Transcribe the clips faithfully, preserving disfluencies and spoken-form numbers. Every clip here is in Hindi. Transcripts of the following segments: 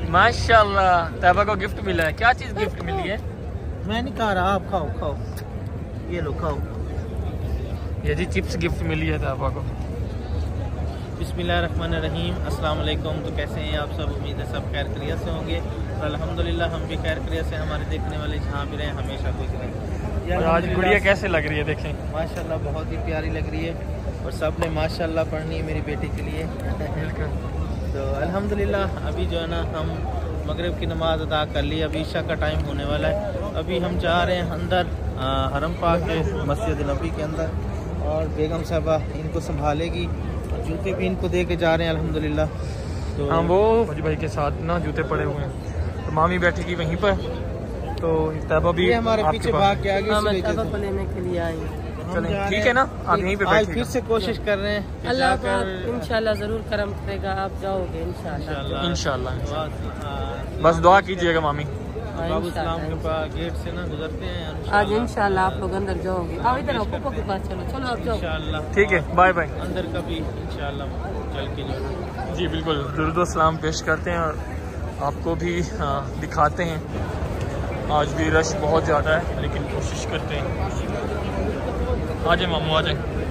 माशाल्लाह तैयबा को गिफ्ट मिला है। क्या चीज़ गिफ्ट मिली है? मैं नहीं खा रहा, आप खाओ खाओ, ये लो खाओ। ये जी चिप्स गिफ्ट मिली है तैयबा को। बिस्मिल्लाहिर्रहमानिर्रहीम, अस्सलाम वालेकुम। तो कैसे हैं आप सब? उम्मीद है सब खैर खैरियत से होंगे और अल्हम्दुलिल्लाह हम भी खैर खैरियत से। हमारे देखने वाले जहाँ भी रहें हमेशा खुश रहें। और आज गुड़िया कैसे लग रही है देखें? माशाल्लाह बहुत ही प्यारी लग रही है और सब ने माशाल्लाह पढ़नी है मेरी बेटी के लिए। तो अल्हम्दुलिल्लाह अभी जो है ना हम मगरिब की नमाज़ अदा कर ली, अभी ईशा का टाइम होने वाला है। अभी हम जा रहे हैं अंदर हरम पाक के मस्जिद नबी के अंदर और बेगम साहबा इनको संभालेगी और जूते भी इनको दे के जा रहे हैं अल्हम्दुलिल्लाह। तो हाँ वो मुझे भाई के साथ ना जूते पड़े हुए हैं तो मामी बैठेगी वहीं पर। तो तैयबा भी हमारे पीछे भाग के आगे को लेने के लिए आई। चलें ठीक है ना, आप यहीं पे आज फिर से कोशिश कर रहे हैं। अल्लाह इंशाल्लाह जरूर करम करेगा, आप जाओगे इंशाल्लाह इंशाल्लाह। बस दुआ कीजिएगा मामी। बाबू सलाम के पास गेट से ना गुजरते हैं आज इंशाल्लाह आप लोग अंदर जाओगे। आओ इधर आओ पप्पा के पास, चलो चलो आप जाओ इंशाल्लाह। ठीक है बाय बाय। अंदर का भी इंशाल्लाह चल के जाओ। जी बिल्कुल, दुरूद व सलाम पेश करते हैं और आपको भी हाँ, दिखाते हैं। आज भी रश बहुत ज़्यादा है लेकिन कोशिश करते हैं। आ जाए मामू आ जाए।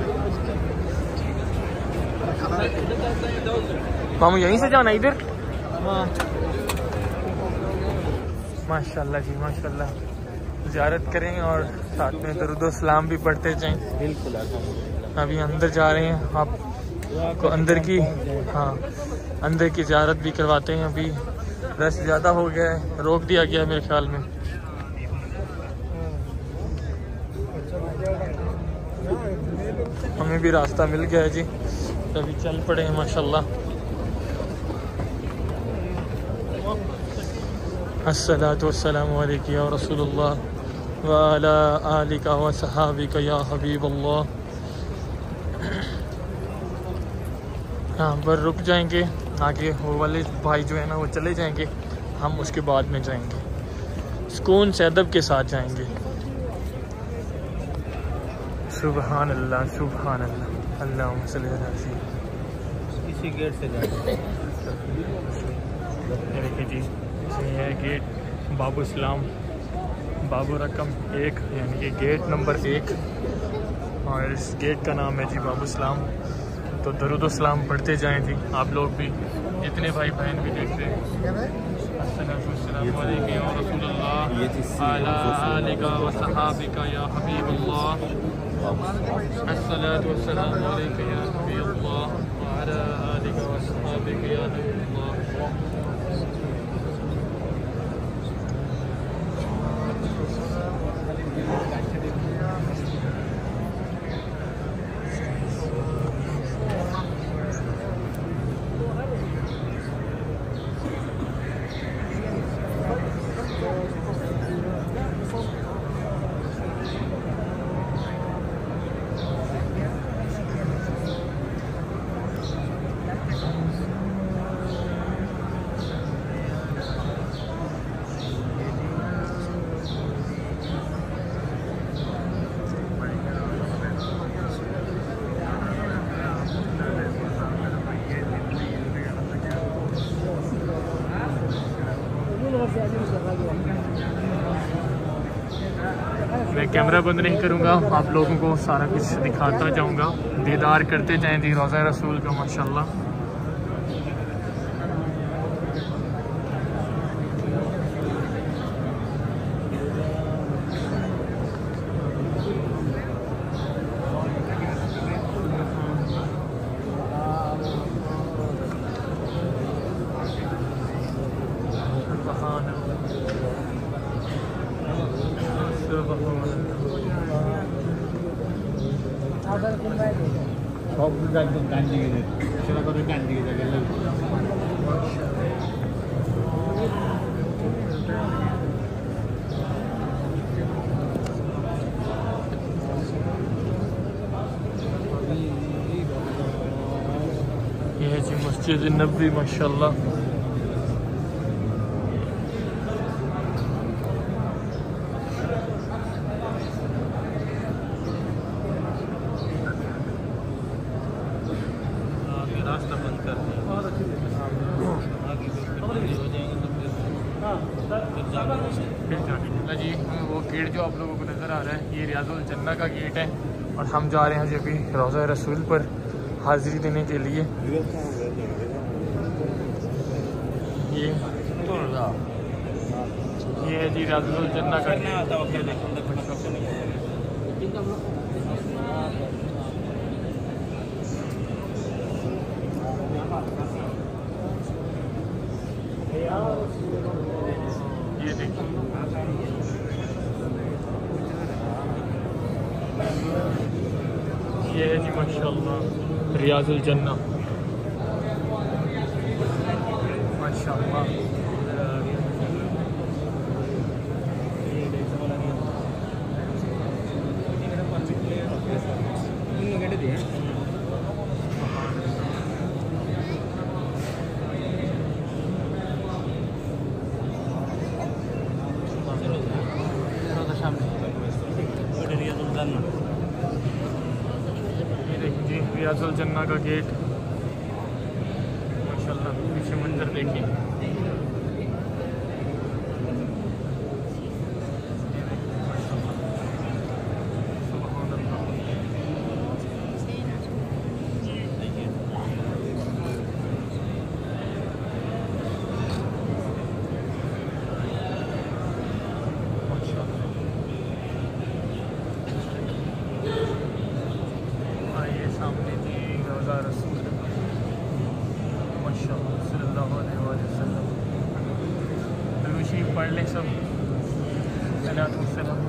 मामू यहीं से जाना इधर? हाँ माशाल्लाह जी माशाल्लाह। ज़ियारत करें और साथ में दरूद व सलाम भी पढ़ते जाएं। बिल्कुल। अभी अंदर जा रहे हैं, आपको अंदर की हाँ अंदर की ज़ियारत भी करवाते हैं। अभी रश ज़्यादा हो गया है, रोक दिया गया मेरे ख्याल में। हमें भी रास्ता मिल गया है जी, तो अभी चल पड़े हैं माशाल्लाह। अस्सलातु वस्सलामु अलैका या रसूलुल्लाह व अला आलिका व सहाबिका या हबीबल्लाह। यहाँ पर रुक जाएंगे, आगे वो वाले भाई जो है ना वो चले जाएंगे, हम उसके बाद में जाएंगे, सुकून से अदब के साथ जाएंगे। सुबहान अल्लाह सुबहान अल्लाह अल्लाहुम्मा सल्ली अला सय्यिदना। इसी गेट से जाएंगे। देखिए जी ये है गेट बाबू इस्लाम, बाबू रकम एक यानी कि गेट नंबर एक और इस गेट का नाम है जी बाबू इस्लाम। तो दरूद सलाम पढ़ते जाएं जी आप लोग भी, जितने भाई बहन भी देखते हैं। अस्सलामु अलैकुम या रसूलल्लाह अला आलिका व सहाबिका या हबीबल्लाह। अस्सलातु वस्सलामु अलैका या नबीयल्लाह व अला आलिका व सहाबिका या नबीयल्लाह। मैं कैमरा बंद नहीं करूँगा, आप लोगों को सारा कुछ दिखाता जाऊँगा। दीदार करते जाएं जी रोज़ा रसूल का माशाल्लाह। ये है जी मस्जिद नबवी माशाल्लाह। रास्ता बंद कर दिया, आगे हो जाएंगे तो फिर जाने के जी वो गेट जो आप लोगों को नज़र आ रहा है ये रियाजुल जन्ना का गेट है और हम जा रहे हैं जी अभी रोज़ा रसूल पर हाज़िरी देने के लिए। ये ये है जी रियाजुल जन्ना का ये देखिए ये है जी माशाल्लाह रियाजुल जन्ना माशाल्लाह। ये देखिए जी रियाजुल जन्ना का गेट माशाल्लाह। पीछे मंजर देखिए सामने जी रोज़ा रसूल माशाअल्लाह सल्लल्लाहु अलैहि वसल्लम। दुरूद शरीफ पढ़ लें सब। सलात व सलाम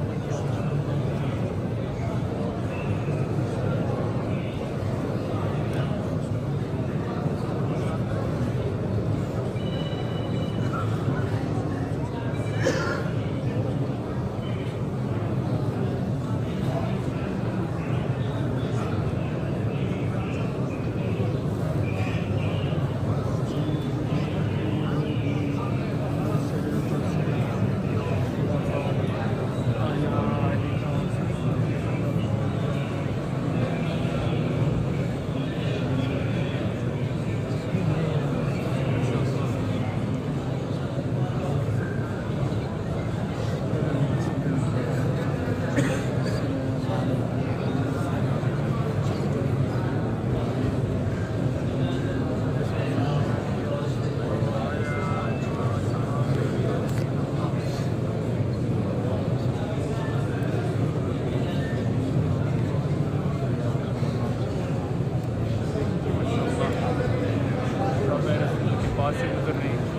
पास से गुजर रही है।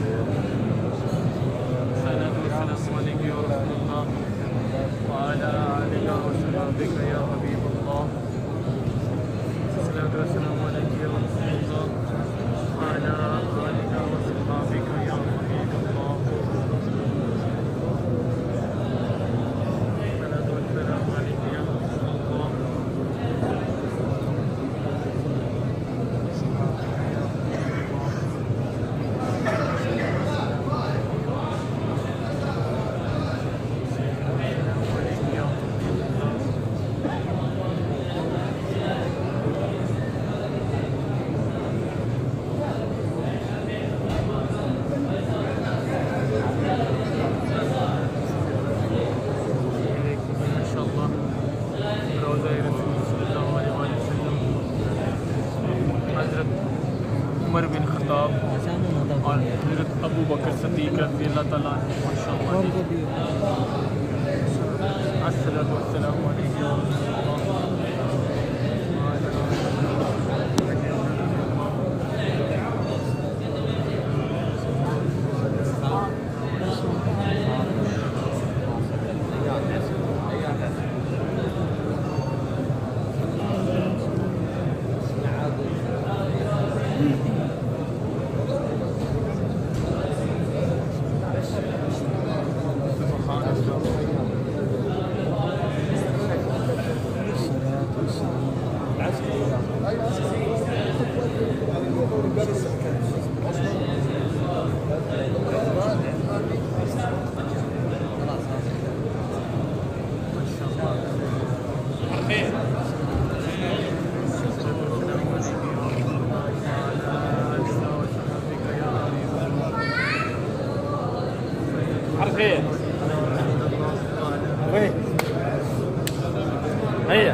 उमर बिन खत्ताब और हज़रत अबू बकर सिद्दीक़ रज़ी अल्लाह तआला अन्हु माशाअल्लाह। अस्सलातु वस्सलामु अलैहि या रसूलल्लाह। خير وين هيا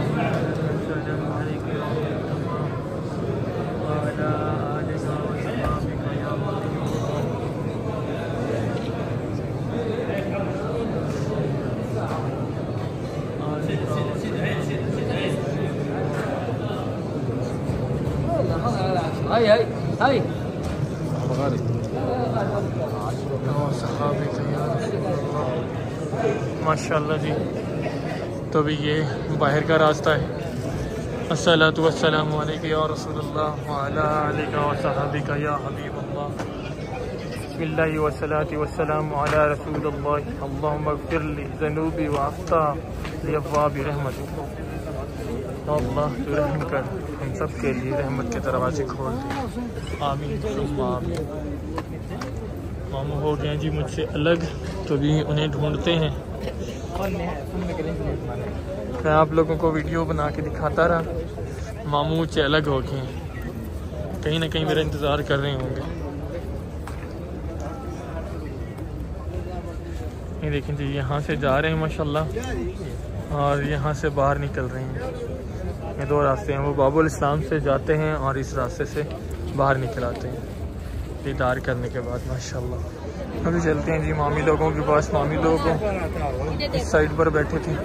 هاي هاي هاي माशाल्लाह जी। तो अभी ये बाहर का रास्ता है। अस्सलातु वस्सलामु अलैका या रसूलल्लाह व अला आलिका व सहाबिका या हबीबल्लाह। बिस्मिल्लाहि वस्सलातु वस्सलामु अला रसूलिल्लाह। अल्लाहुम्मा इग़फिर ली ज़ुनूबी व अख़्ता लि अब्वाबि रहमतिक। अल्लाह तू रहम कर, हम सब के लिए रहमत के दरवाजे खोल दे। आमीन सुम्मा आमीन। मामू हो गए जी मुझसे अलग, तो भी उन्हें ढूंढते हैं। मैं आप लोगों को वीडियो बना के दिखाता रहा, मामू मुझसे अलग हो गए हैं, कहीं ना कहीं मेरा इंतज़ार कर रहे होंगे। ये देखें जी, यहाँ से जा रहे हैं माशाल्लाह, और यहाँ से बाहर निकल रहे हैं। ये दो रास्ते हैं, वो बाबुल इस्लाम से जाते हैं और इस रास्ते से बाहर निकल आते हैं दीदार करने के बाद माशाल्लाह। अभी चलते हैं जी मामी लोगों के पास। मामी लोग इस साइड पर बैठे थे।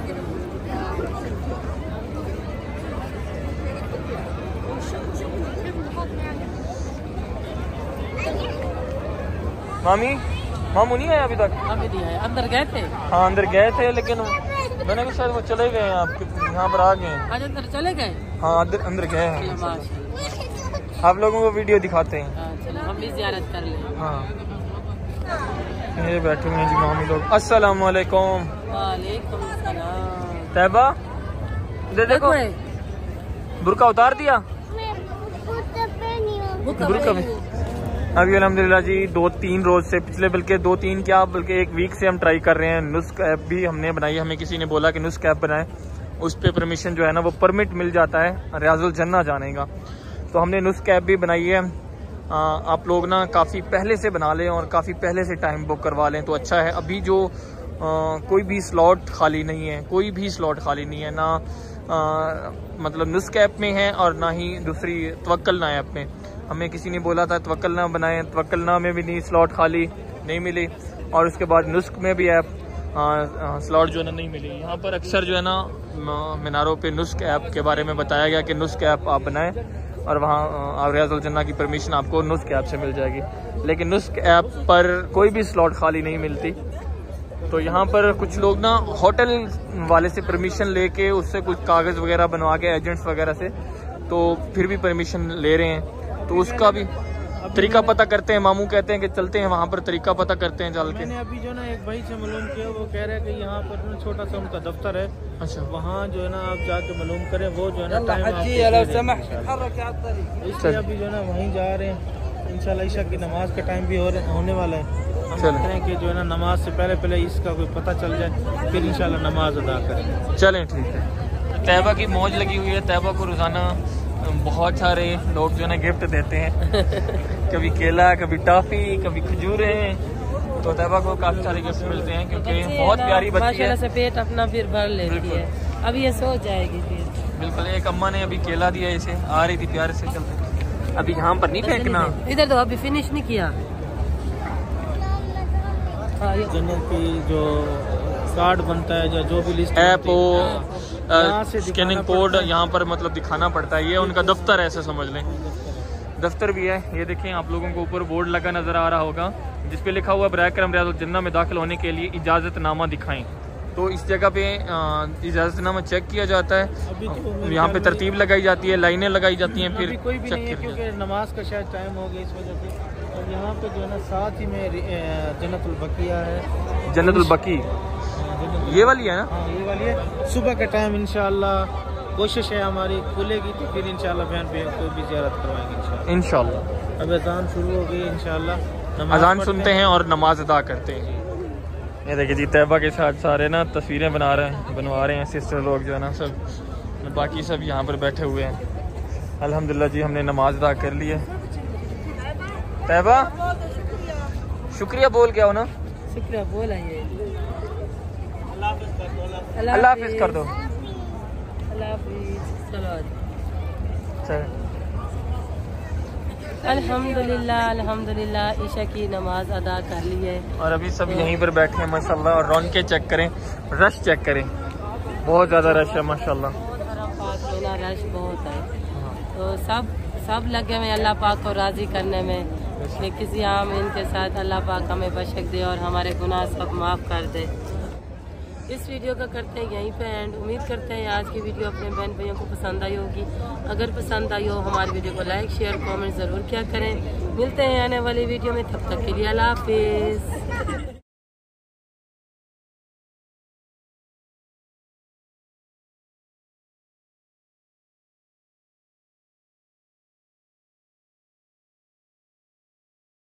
मामी मामू नहीं आए अभी तक? अभी नहीं आए, अंदर गए थे। हाँ अंदर गए थे, लेकिन मैंने कहा शायद वो चले गए हैं, आपके यहाँ पर आ गए हैं। आज अंदर चले गए? हाँ अंदर अंदर गए हैं। आप लोगों को वीडियो दिखाते हैं। हम भी ज़ियारत कर लें। हाँ ये बैठे हुए हैं जी मामी लोग। अस्सलाम वालेकुम। वालेकुम सलाम। तैबा दे देखो, बुर्का उतार दिया? बुर्का में अभी अल्हम्दुलिल्लाह जी दो तीन रोज से, पिछले बल्कि दो तीन क्या बल्कि एक वीक से हम ट्राई कर रहे हैं। नुस्ख ऐप भी हमने बनाई, हमें किसी ने बोला कि नुस्ख ऐप बनाएं, उस पर परमिशन जो है ना वो परमिट मिल जाता है रियाजुल जन्ना जाने का। तो हमने नुस्ख ऐप भी बनाई है। आ, आप लोग ना काफ़ी पहले से बना लें और काफ़ी पहले से टाइम बुक करवा लें तो अच्छा है। अभी जो आ, कोई भी स्लॉट खाली नहीं है, कोई भी स्लॉट खाली नहीं है, ना आ, मतलब नुस्ख ऐप में है और ना ही दूसरी तवक्कलना ऐप में। हमें किसी ने बोला था तवक्कलना बनाएं, तवक्कलना में भी नहीं स्लॉट खाली नहीं मिली, और उसके बाद नुस्ख में भी ऐप स्लॉट जो है ना नहीं मिली। यहाँ पर अक्सर जो है ना मीनारों पे नुस्ख ऐप के बारे में बताया गया कि नुस्ख ऐप आप बनाएं और वहाँ रियाजुल जन्ना की परमिशन आपको नुस्ख ऐप से मिल जाएगी। लेकिन नुस्ख ऐप पर कोई भी स्लॉट खाली नहीं मिलती। तो यहाँ पर कुछ लोग ना होटल वाले से परमिशन लेके उससे कुछ कागज़ वगैरह बनवा के एजेंट्स वगैरह से, तो फिर भी परमिशन ले रहे हैं। तो उसका भी तरीका पता करते हैं। मामू कहते हैं कि चलते हैं वहाँ पर तरीका पता करते हैं चल के। मैंने अभी जो ना एक भाई से मालूम किया, वो कह रहे हैं कि यहाँ पर ना छोटा सा उनका दफ्तर है। अच्छा, वहाँ जो है ना आप जाके मालूम करें, वो जो है ना टाइम इसलिए अभी जो है ना वहीं जा रहे हैं। इंशाल्लाह ईशा की नमाज का टाइम भी होने वाला है। हम चाहते हैं कि जो है ना नमाज से पहले पहले इसका कोई पता चल जाए, फिर इंशाल्लाह नमाज अदा करें। चलें ठीक है। तैबा की मौज लगी हुई है। तैबा को रोज़ाना बहुत सारे लोग जो है ना गिफ्ट देते हैं, कभी केला, कभी टॉफी, कभी खजूरें। तो तैबा को काफी सारे गिफ्ट मिलते हैं क्योंकि बहुत प्यारी बच्ची है। माशाल्लाह से पेट अपना फिर भर लेती है, अभी ये सो जाएगी फिर। बिल्कुल, एक अम्मा ने अभी केला दिया इसे, आ रही थी प्यार से। चलते अभी यहाँ पर नहीं फेंकना, इधर तो अभी फिनिश नहीं किया। जन्नत की जो कार्ड बनता है या जो भी लिस्ट ऐप हो, स्कैनिंग कोड यहाँ पर मतलब दिखाना पड़ता है। ये उनका दफ्तर है, ऐसे समझ लें, दफ्तर भी है। ये देखें आप लोगों को ऊपर बोर्ड लगा नजर आ रहा होगा जिस पे लिखा हुआ बराए करम रियाजुल जन्ना में दाखिल होने के लिए इजाज़तनामा दिखाएं। तो इस जगह पे इजाज़तनामा चेक किया जाता है, यहाँ पे तरतीब लगाई जाती है, लाइनें लगाई जाती हैं, फिर कोई भी नहीं है क्योंकि नमाज का शायद टाइम हो गया इस वजह से। और यहाँ पे जो है ना साथ ही में जन्नतुल बकिया है। जन्नतुल बकी ये वाली है ना? हाँ ये वाली है। सुबह के टाइम इंशाल्लाह कोशिश है हमारी खुलेगी तो फिर इंशाल्लाह बहन बहन को भी ज़ियारत करवाएंगे इंशाल्लाह। अब अजान शुरू हो गई, इंशाल्लाह अजान सुनते हैं और नमाज अदा करते हैं। ये देखिए जी तैबा के साथ सारे ना तस्वीरें बना रहे हैं बनवा रहे हैं सिस्टर लोग जो है ना सब, बाकी सब यहाँ पर बैठे हुए हैं। अल्हम्दुलिल्लाह जी हमने नमाज अदा कर ली है। तैबा शुक्रिया बोल के आओ ना। शुक्रिया बोला ये। अल्लाह हाफिज कर दो। अल्लाह हाफिज। चलो चल अल्हम्दुलिल्लाह अल्हम्दुलिल्लाह ईशा की नमाज अदा कर ली है और अभी सब यहीं पर बैठे हैं माशाल्लाह। और रौनकें चेक करें, रश चेक करें, बहुत ज़्यादा रश है माशाल्लाह। हरम पाक में ना रश बहुत है, तो सब सब लगे हुए अल्लाह पाक को राज़ी करने में कि किसी आम इनके साथ अल्लाह पाक हमें बख्श दे और हमारे गुनाह सब माफ़ कर दे। इस वीडियो का करते हैं यहीं पे एंड। उम्मीद करते हैं आज की वीडियो अपने बहन भाइयों को पसंद आई होगी। अगर पसंद आई हो हमारी वीडियो को लाइक शेयर कमेंट ज़रूर किया करें। मिलते हैं आने वाली वीडियो में, तब तक के लिए अल्लाह हाफिज़।